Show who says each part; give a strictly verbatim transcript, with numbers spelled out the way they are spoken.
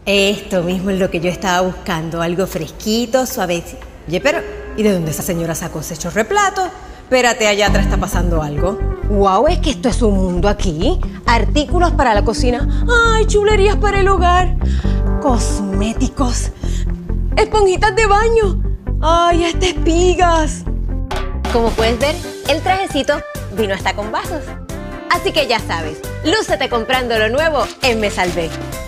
Speaker 1: Esto mismo es lo que yo estaba buscando, algo fresquito, suave. Oye, pero ¿y de dónde esa señora sacó ese chorreplato? Espérate, allá atrás está pasando algo. Wow, es que esto es un mundo aquí. Artículos para la cocina. Ay, chulerías para el hogar. Cosméticos. Esponjitas de baño. Ay, hasta espigas. Como puedes ver, el trajecito vino hasta con vasos. Así que ya sabes, lúcete comprando lo nuevo en Me Salvé.